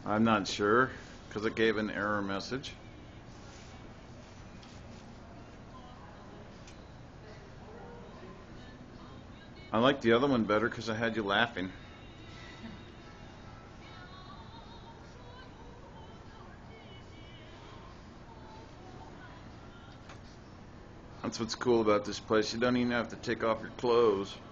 I'm not sure, because it gave an error message. I like the other one better because I had you laughing. That's what's cool about this place. You don't even have to take off your clothes.